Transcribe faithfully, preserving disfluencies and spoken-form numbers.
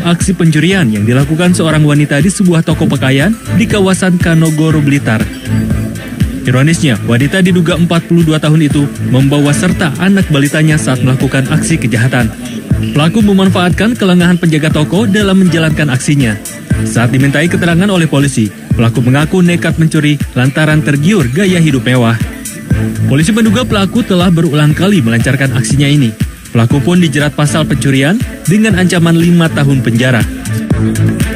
aksi pencurian yang dilakukan seorang wanita di sebuah toko pakaian di kawasan Kanogoro, Blitar. Ironisnya, wanita diduga empat puluh dua tahun itu membawa serta anak balitanya saat melakukan aksi kejahatan. Pelaku memanfaatkan kelengahan penjaga toko dalam menjalankan aksinya. Saat dimintai keterangan oleh polisi, pelaku mengaku nekat mencuri lantaran tergiur gaya hidup mewah. Polisi menduga pelaku telah berulang kali melancarkan aksinya ini. Pelaku pun dijerat pasal pencurian dengan ancaman lima tahun penjara.